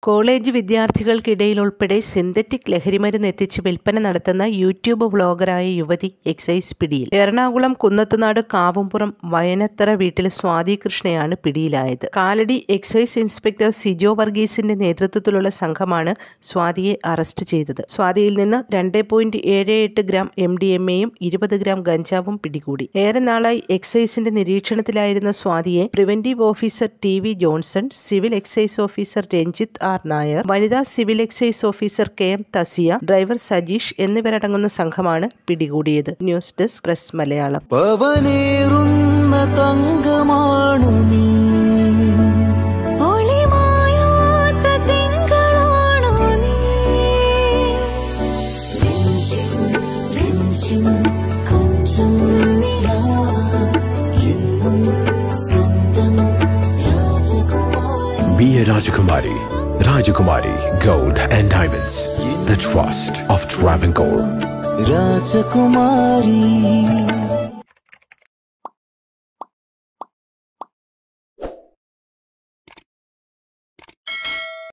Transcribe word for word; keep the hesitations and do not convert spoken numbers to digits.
College വിദ്യാർത്ഥികൾക്കിടയിൽ ഉൾപ്പെടെ synthetic ലഹരിമരുന്ന് എത്തിച്ച് വിൽപ്പന നടത്തുന്ന യൂട്യൂബ് വ്ളോഗറായ യുവതി എക്സൈസ് പിടിയിൽ. എറണാകുളം കുന്നത്തുനാട് കാവുംപുറം വയനത്തറ വീട്ടിൽ സ്വാതി കൃഷ്ണയാണ് പിടിയിലായത്. കാലടി എക്സൈസ് ഇൻസ്പെക്ടർ സിജോ വർഗീസിന്റെ നേതൃത്വത്തിലുള്ള സംഘമാണ് സ്വാതിയെ അറസ്റ്റ് ചെയ്തത്. സ്വാതിയിൽ നിന്ന് രണ്ട് പോയിന്റ് ഏഴ് എട്ട് ഗ്രാം എം ഡി എം എയും ഇരുപത് ഗ്രാം ഗഞ്ചാവും പിടികൂടി. ഏറെ നാളായി എക്സൈസിന്റെ നിരീക്ഷണത്തിലായിരുന്ന സ്വാതിയെ preventive officer T V Johnson, civil excise officer Ranjith R Nair, വനിതാ civil excise officer K M Thasiya, driver Sajeesh എന്നിവരടങ്ങുന്ന സംഘമാണ് പിടികൂടിയത്. News desk press Malayalam. Be a Rajakumari. Rajakumari Gold and Diamonds. The trust of Travancore. Rajakumari.